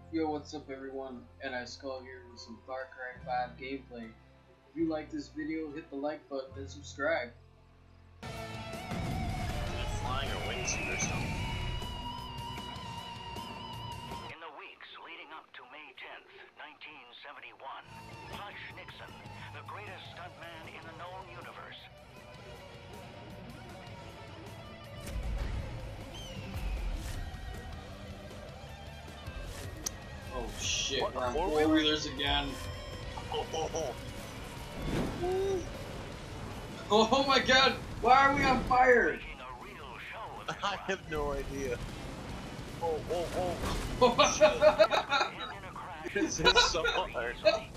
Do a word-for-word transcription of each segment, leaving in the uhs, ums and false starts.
Yo, what's up everyone? And I Skull here with some Far Cry five gameplay. If you like this video, hit the like button and subscribe. Flying a wingsuit or something. In the weeks leading up to May tenth, nineteen seventy-one, Hutch Nixon, the greatest stuntman in the known universe. Oh shit, What, we're on four four wheelers? wheelers again. Oh, oh, oh. Oh my god, why are we on fire? Making a real show of this I run. have no idea. Oh, oh, oh. And in a crash, This is so hard.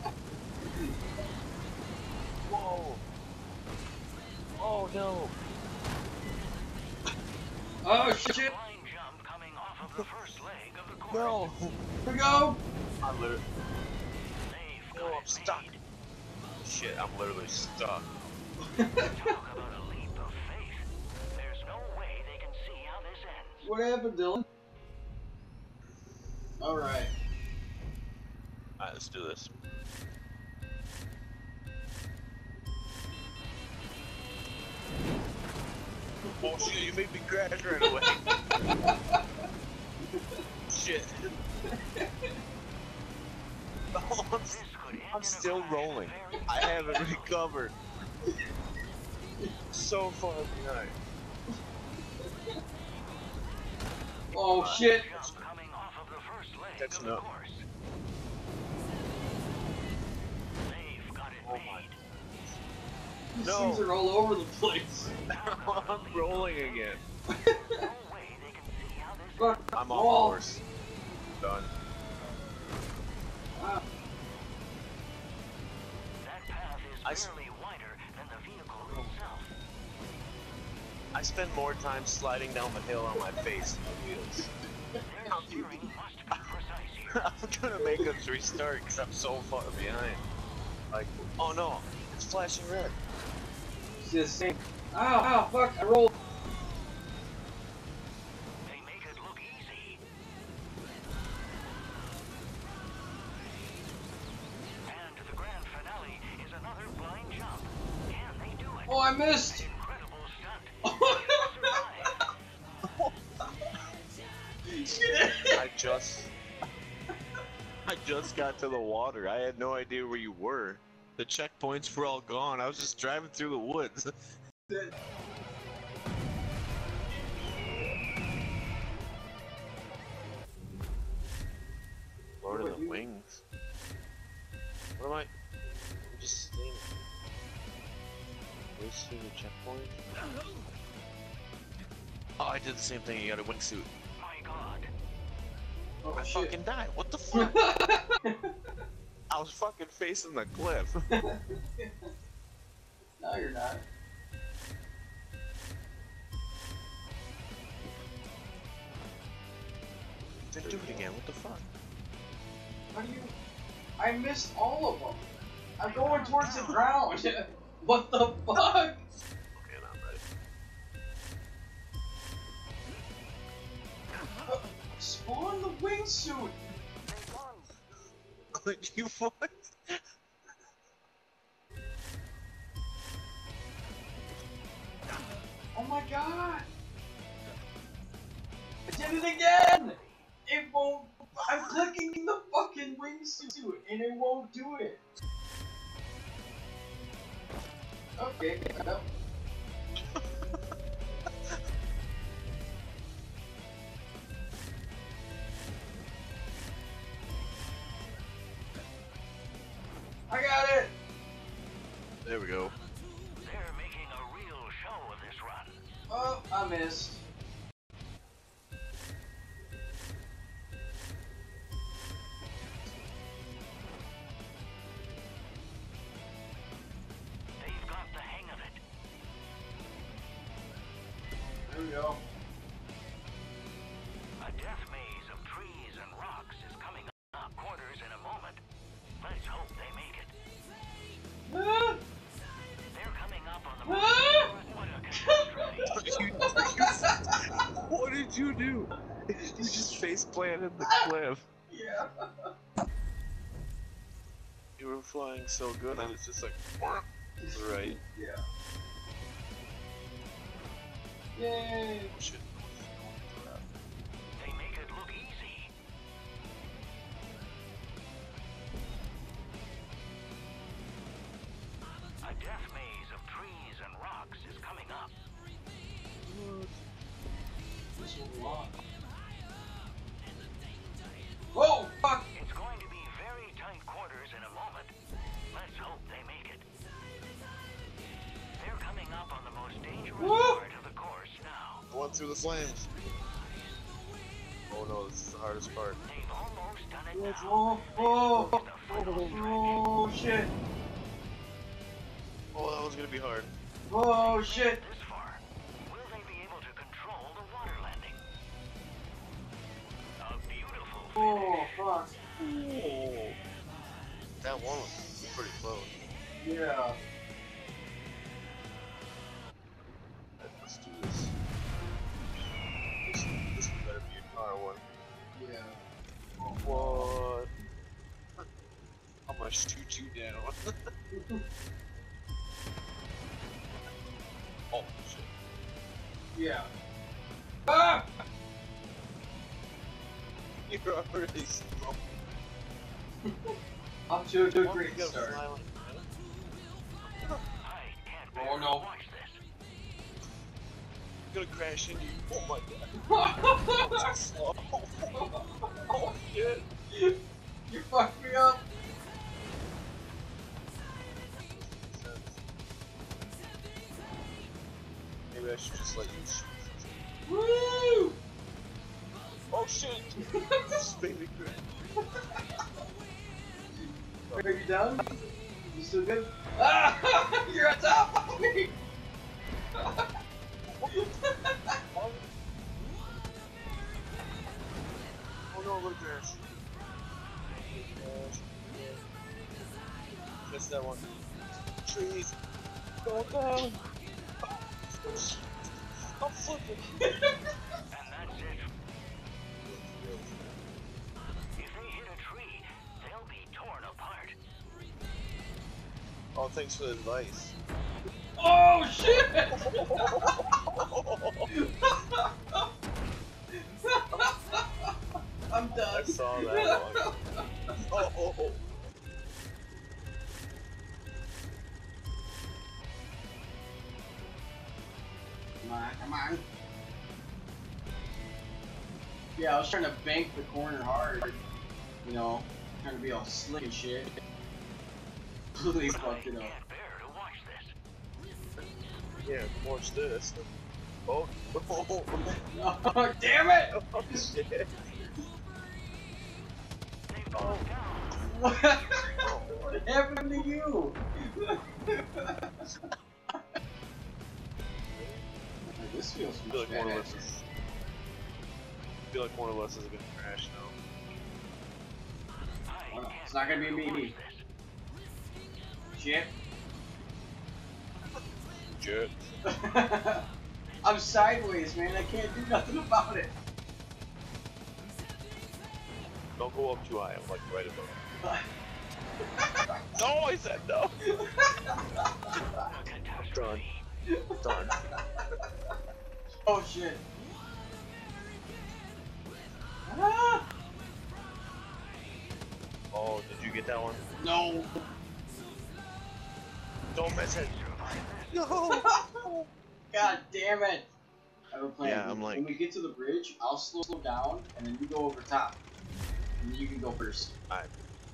Whoa. Oh no. Oh shit, here Blind jump coming off of the first leg of the course. No. we go. I'm literally. They've Oh, got I'm it stuck. made. Shit, I'm literally stuck. Talk about a leap of faith. There's no way they can see how this ends. What happened, Dylan? Alright. Alright, let's do this. Oh shit, you made me crash right away. Shit. Oh, I'm, This could end I'm in a still crash rolling. very I haven't recovered. So far behind. Oh shit. Jump coming off of the first leg That's of the enough. course. They've got it Oh made. my. These No. things are all over the place. I'm rolling again. No way they can see how this Fuck ends. I'm off off. course. Done. Ah, That path is I s- barely wider than the vehicle itself. I spend more time sliding down the hill on my face than the wheels. Their steering must be precise here. I'm gonna make us restart because I'm so far behind. Like, oh no, it's flashing red. it's just saying. Ow, ow, fuck, I rolled. They make it look easy. And the grand finale is another blind jump. Can they do it? Oh, I missed. Incredible stunt. Survive. I just, I just got to the water. I had no idea where you were. The checkpoints were all gone. I was just driving through the woods. Lord of the Wings. What am I? I'm just staying. Wasting the checkpoint. Oh, I did the same thing. You got a wingsuit. My God. Oh I shit. fucking died. What the fuck? I was fucking facing the cliff. No, you're not. Then do it again. What the fuck? How do you? I missed all of them. I'm going towards the ground. What the fuck? Okay, now I'm ready. Spawn the wingsuit. You what? Oh my god. I did it again. It won't. I'm clicking the fucking wingsuit and it won't do it. Okay. no. I got it. There we go. They're making a real show of this run. Oh, I missed. They've got the hang of it. There we go. A death maze of trees and rocks is coming up quarters in a moment. Let's hope they make it. Ah, They're coming up on the ah. What a catastrophe. What did you do? You just face planted the cliff. Yeah. You were flying so good, and it's just like, right. Yeah. Yay! Oh, shit. They make it look easy. A death maze of trees and rocks is coming up. This will lock. Whoa! Fuck! It's going to be very tight quarters in a moment. Let's hope they make it. They're coming up on the most dangerous Woo! part of the course now. Going through the flames. Oh no, this is the hardest part. They've almost done it now. Oh, oh, The final stretch. oh, shit! Oh, that one's gonna be hard. Oh, shit! This far, will they be able to control the water landing? A beautiful Oh, fuck! Oh, that one was pretty close. Yeah. Let's do this. This, this better be a car one. Yeah. What? I'm gonna shoot you down. Oh shit. Yeah. Ah! You're already slow. Up to a good Why great you gotta start. fly like that? I can't bear Oh, no. to watch this. I'm gonna crash into you. Oh my god. I'm so slow. Oh shit. You fucked me up. Maybe I should just let you shoot. Woo! Oh shit! This baby crap. Are you done? You still good? Ah! You're on top of me! Oh no, look there. Missed that one. Trees. Go down. I'm flipping. And that's it. If they hit a tree, they'll be torn apart. Oh, thanks for the advice. Oh shit! I'm done. I saw that one. Oh, oh, oh. Come on, come on. Yeah, I was trying to bank the corner hard. You know, trying to be all slick and shit. Completely I fucked it up. can't bear to watch this. Yeah, watch this. Oh, oh, oh, Oh, damn it! oh shit. They've gone down. What, what happened to you? This feels I feel like one of us badass. is. I feel like one of us is gonna crash now. I Well, can't it's not gonna be bear to me. watch this. Shit. Jet. I'm sideways, man. I can't do nothing about it. Don't go up too high. I'm like right above. No, I said no. A catastrophe. Done. Oh shit. Ah! Oh, did you get that one? No. Don't miss it. No. God damn it. I have a plan. Yeah, I'm like- when we get to the bridge, I'll slow down and then you go over top. And then you can go first. Alright.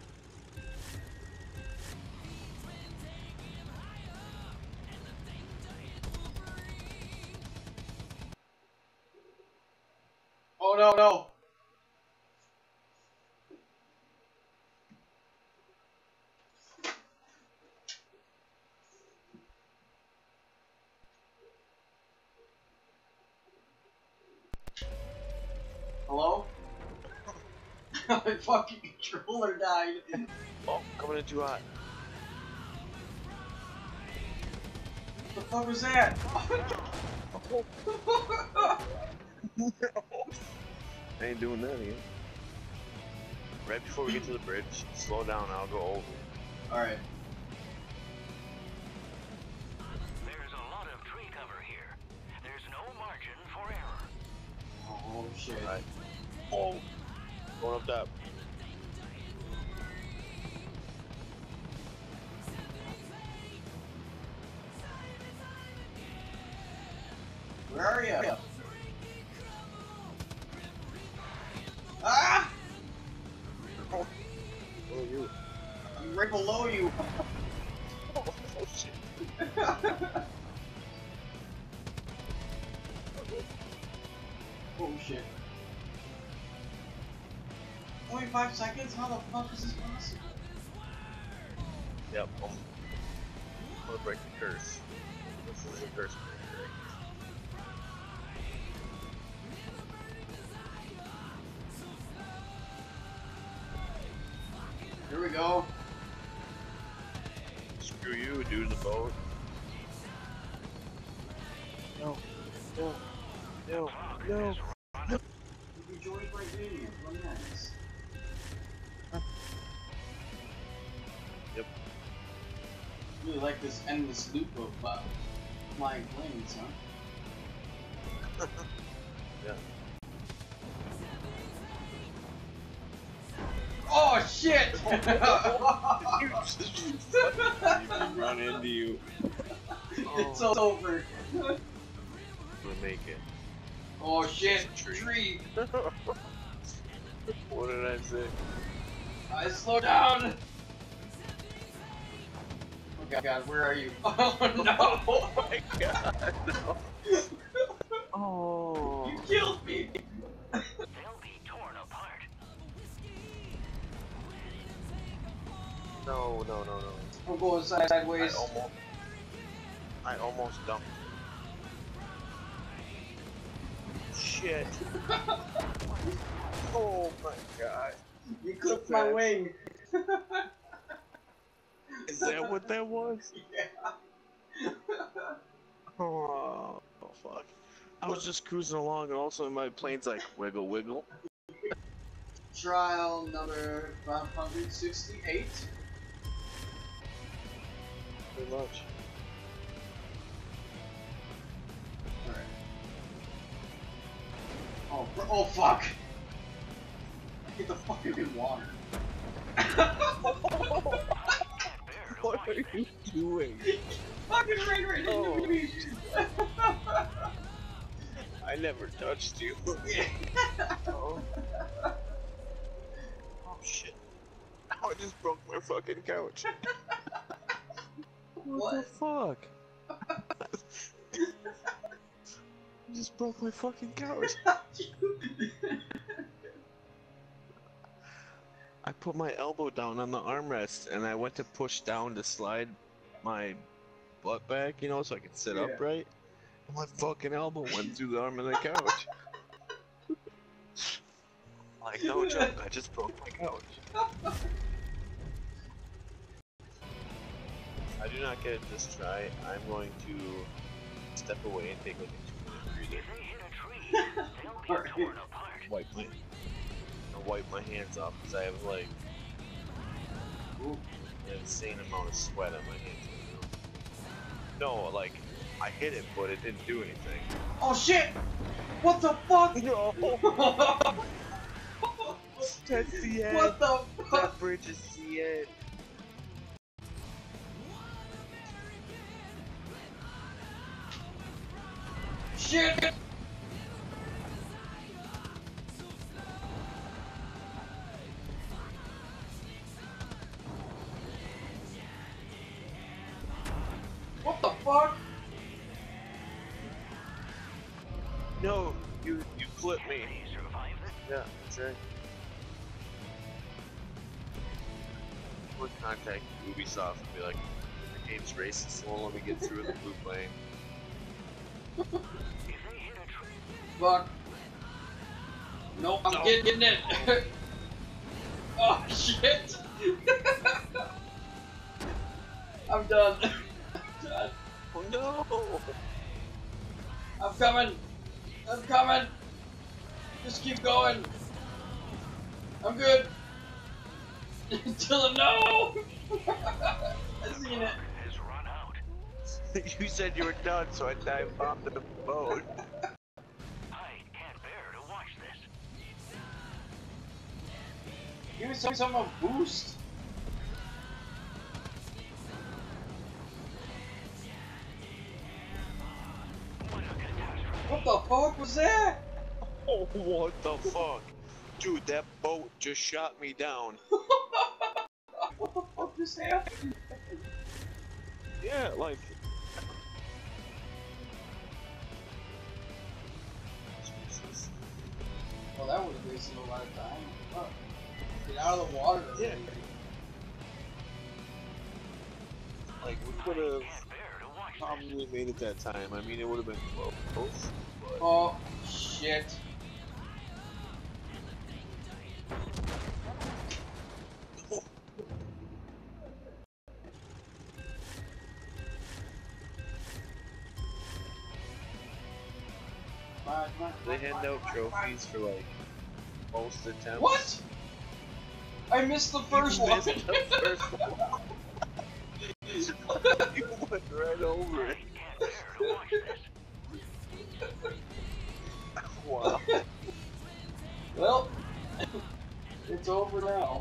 Oh no, no. Hello? My fucking controller died. Oh, coming in too hot. What the fuck was that? I ain't doing that again. right before we get to the bridge, slow down, I'll go over. Alright. There's a lot of tree cover here. There's no margin for error. Oh shit. Alright. Oh! Going up top. Where are you? Ah! Oh, oh you. I'm right below you. Oh, oh shit. Oh shit. Only five seconds? How the fuck is this possible? Yep, I'm, I'm gonna break the curse. This is a curse breaker, right? Here we go. Screw you, dude in the boat. No, no, no, no. You joined right in. What next? Yep. Really like this endless loop of uh, flying planes, huh? Yeah. Oh shit! You run into you. It's Oh. over. We'll make it. Oh shit! Tree. Tree! What did I say? I slow down! Oh god, where are you? Oh no! Oh my god, no. Oh. You killed me! They'll be torn apart. No, no, no, no. I'm going I sideways. almost, I almost dumped. Shit. Oh my god. You clipped my wing. Is that what that was? Yeah. Oh, oh fuck. I was just cruising along and also my plane's like wiggle wiggle. Trial number five hundred sixty-eight. Pretty much. Alright. Oh, bro- oh fuck! Get the fuck in water. What are you doing? Fucking ran right into Oh. me! I never touched you. Oh. Oh shit. Oh, I just broke my fucking couch. What, What? the fuck? I just broke my fucking couch. I put my elbow down on the armrest and I went to push down to slide my butt back, you know, so I could sit Yeah. upright. My fucking elbow went through the arm of the couch. Like, no joke, I just broke my couch. I do not get it this try. I'm going to step away and take like a two minute breather. If they hit a tree, they'll be Alright. torn apart. Wipe my, I'll wipe my hands off because I have like Ooh. an insane amount of sweat on my hands right now. No, like, I hit it, but it didn't do anything. Oh shit! What the fuck? No! That's the end! What the fuck? That bridge is the end! Shit! What the fuck? No! You, you flipped me! They survived it. Yeah, that's right. Would contact Ubisoft and be like, the game's racist, it won't let me get through the blue plane. If they hit a tree, Fuck. Nope, I'm No. getting it. Oh shit! I'm done. I'm done. Oh no! I'm coming. I'm coming. Just keep going. I'm good. Dylan, no! I seen it. Has run out. You said you were done, so I dive bombed the boat. I can't bear to watch this. Give me some, some a boost. What a catastrophe. What the fuck was that? Oh, what the fuck? Dude, that boat just shot me down. What the fuck just happened? Yeah, like... Jesus. Well, that would have wasted a lot of time. Huh. Get out of the water already. Yeah. Like, we could have Can't bear to watch this. probably made it that time. I mean, it would have been close. But... Oh, shit. Come on, come on, They come hand on, out come on, come on. trophies for, like, most attempts. What? I missed the first You one. missed the first one. You went right over it. Can't bear to watch this. Wow. Well, it's over now.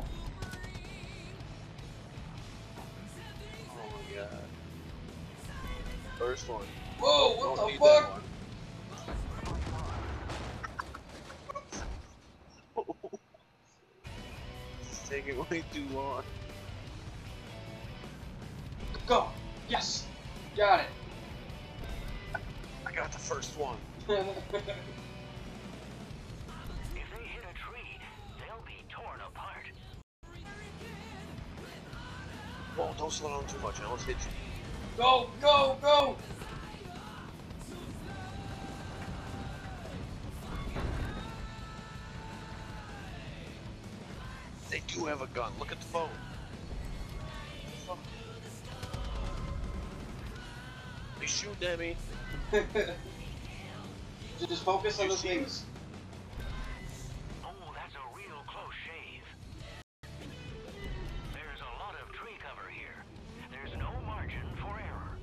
Oh my god. First one. Whoa, Don't what the need that fuck? one. It's taking way too long. Go. Yes. Got it. I got the first one. If they hit a tree, they'll be torn apart. Oh, don't slow down too much. I almost hit you. Go, go, go. They do have a gun. Look at the phone. They shoot at me. Just focus on You the see- things. Oh, that's a real close shave. There's a lot of tree cover here. There's no margin for error.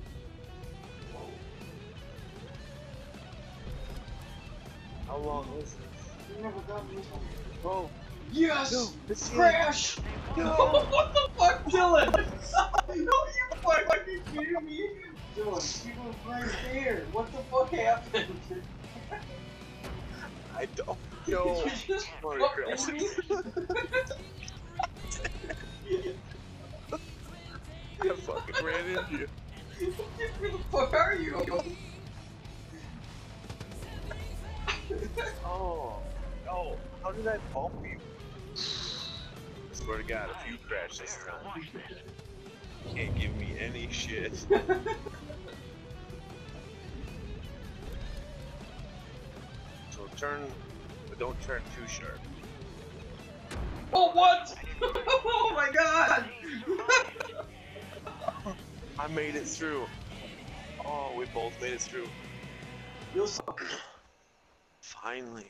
How long is this? You never got me. Oh, Yes! no, it's Crash! No. What the fuck, Dylan? No, you fucking kidding me? Dylan, you were right there. What the fuck happened? I don't know. Did you just Sorry, fuck Chris. me? I fucking ran into you. Where the fuck are you? Oh, no. How did I bump you? Swear to God, if you crash this time, Watch this. you can't give me any shit. So turn, but don't turn too sharp. Oh, what? Oh my god! I made it through. Oh, we both made it through. You'll suck. Finally.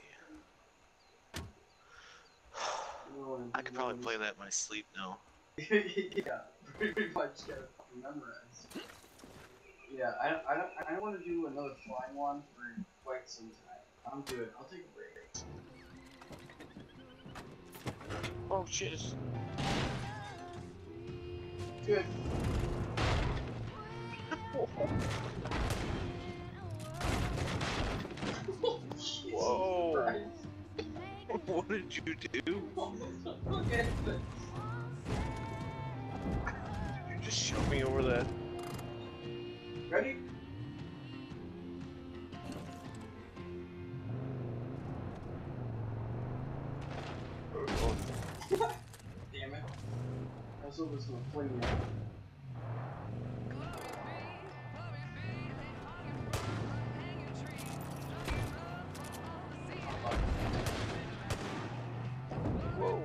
I could probably play that in my sleep now. Yeah, pretty much gotta fucking memorize. Yeah, I don't, I don't, I don't want to do another flying one for quite some time. I'm good. I'll take a break. Oh shit. it's- Good. Jesus Whoa. Christ. What did you do? Look at this. You just shove me over that. Ready? Oh, Damn it. I was hoping this was fling me. whoa.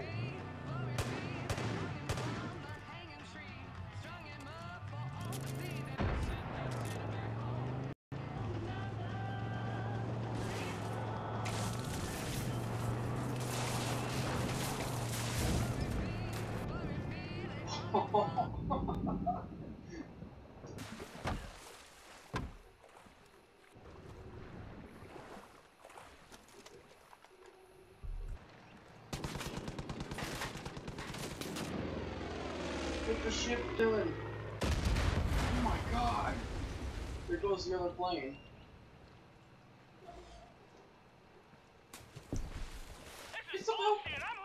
What's the ship doing? Oh my god! There goes the other plane. This is bullshit. I'm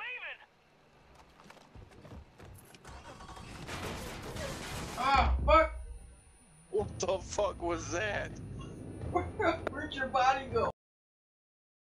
leaving. Ah, fuck! What the fuck was that? Where'd your body go?